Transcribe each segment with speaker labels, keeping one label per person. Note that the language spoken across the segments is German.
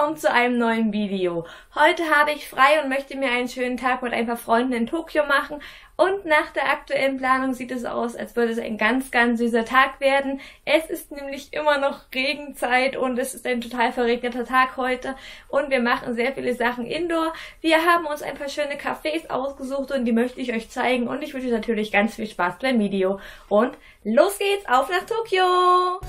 Speaker 1: willkommen zu einem neuen Video. Heute habe ich frei und möchte mir einen schönen Tag mit ein paar Freunden in Tokio machen. Und nach der aktuellen Planung sieht es aus, als würde es ein ganz, ganz süßer Tag werden. Es ist nämlich immer noch Regenzeit und es ist ein total verregneter Tag heute. Und wir machen sehr viele Sachen indoor. Wir haben uns ein paar schöne Cafés ausgesucht und die möchte ich euch zeigen. Und ich wünsche natürlich ganz viel Spaß beim Video. Und los geht's, auf nach Tokio!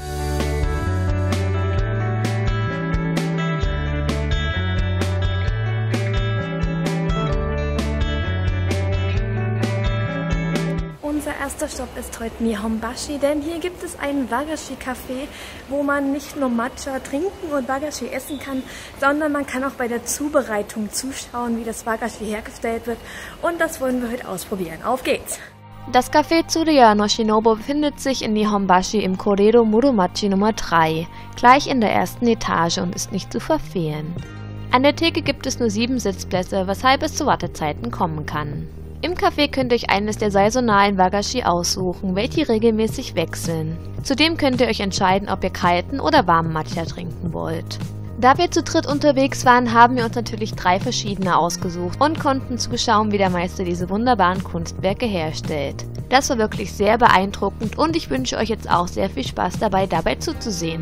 Speaker 1: Unser erster Stopp ist heute Nihonbashi, denn hier gibt es einen Wagashi-Café, wo man nicht nur Matcha trinken und Wagashi essen kann, sondern man kann auch bei der Zubereitung zuschauen, wie das Wagashi hergestellt wird. Und das wollen wir heute ausprobieren. Auf geht's!
Speaker 2: Das Café Tsuruya no Shinobu befindet sich in Nihonbashi im Korero Muromachi Nummer 3, gleich in der ersten Etage und ist nicht zu verfehlen. An der Theke gibt es nur 7 Sitzplätze, weshalb es zu Wartezeiten kommen kann. Im Café könnt ihr euch eines der saisonalen Wagashi aussuchen, welche regelmäßig wechseln. Zudem könnt ihr euch entscheiden, ob ihr kalten oder warmen Matcha trinken wollt. Da wir zu dritt unterwegs waren, haben wir uns natürlich 3 verschiedene ausgesucht und konnten zuschauen, wie der Meister diese wunderbaren Kunstwerke herstellt. Das war wirklich sehr beeindruckend und ich wünsche euch jetzt auch sehr viel Spaß dabei zuzusehen.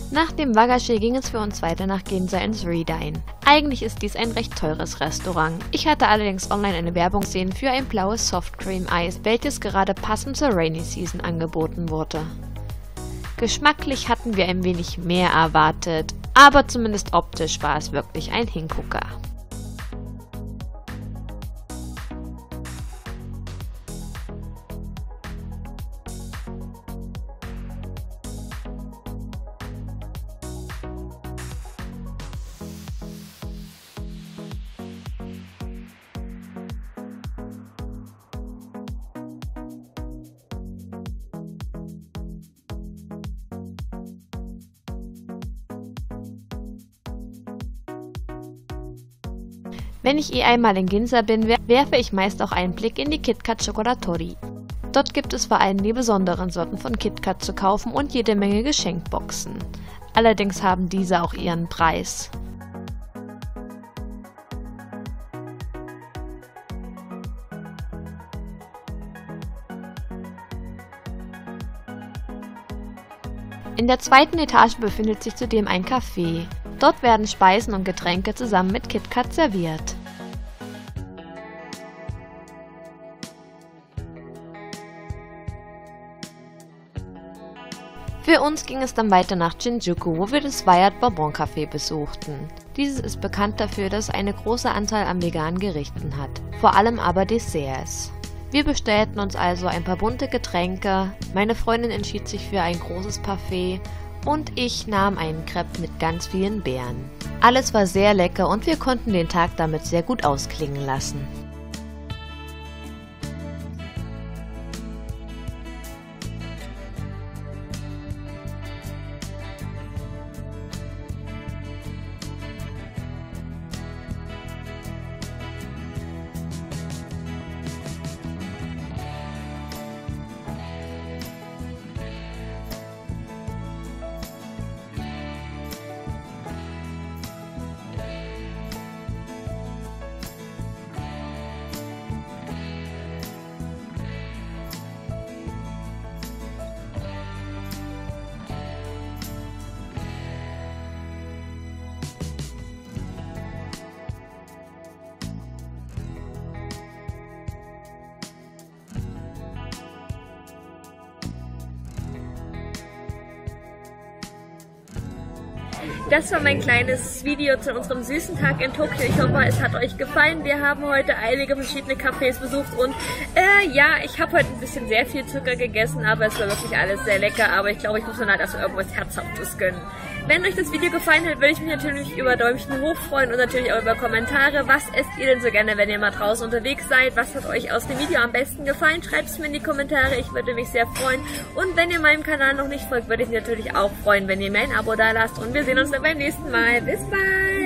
Speaker 2: Nach dem Wagashi ging es für uns weiter nach Ginza ins Reedine. Eigentlich ist dies ein recht teures Restaurant. Ich hatte allerdings online eine Werbung gesehen für ein blaues Softcream-Eis, welches gerade passend zur Rainy Season angeboten wurde. Geschmacklich hatten wir ein wenig mehr erwartet, aber zumindest optisch war es wirklich ein Hingucker. Wenn ich einmal in Ginza bin, werfe ich meist auch einen Blick in die KitKat Chocolatori. Dort gibt es vor allem die besonderen Sorten von KitKat zu kaufen und jede Menge Geschenkboxen. Allerdings haben diese auch ihren Preis. In der zweiten Etage befindet sich zudem ein Café. Dort werden Speisen und Getränke zusammen mit KitKat serviert. Für uns ging es dann weiter nach Shinjuku, wo wir das Wired Bonbon Café besuchten. Dieses ist bekannt dafür, dass es eine große Anzahl an veganen Gerichten hat, vor allem aber Desserts. Wir bestellten uns also ein paar bunte Getränke, meine Freundin entschied sich für ein großes Parfait und ich nahm einen Crepe mit ganz vielen Beeren. Alles war sehr lecker und wir konnten den Tag damit sehr gut ausklingen lassen.
Speaker 1: Das war mein kleines Video zu unserem süßen Tag in Tokio. Ich hoffe, es hat euch gefallen. Wir haben heute einige verschiedene Cafés besucht und ja, ich habe heute ein bisschen sehr viel Zucker gegessen, aber es war wirklich alles sehr lecker. Aber ich glaube, ich muss mir halt erst irgendwas Herzhaftes gönnen. Wenn euch das Video gefallen hat, würde ich mich natürlich über Däumchen hoch freuen und natürlich auch über Kommentare. Was esst ihr denn so gerne, wenn ihr mal draußen unterwegs seid? Was hat euch aus dem Video am besten gefallen? Schreibt es mir in die Kommentare, ich würde mich sehr freuen. Und wenn ihr meinem Kanal noch nicht folgt, würde ich mich natürlich auch freuen, wenn ihr mir ein Abo da lasst. Und wir sehen uns dann beim nächsten Mal. Bis bald!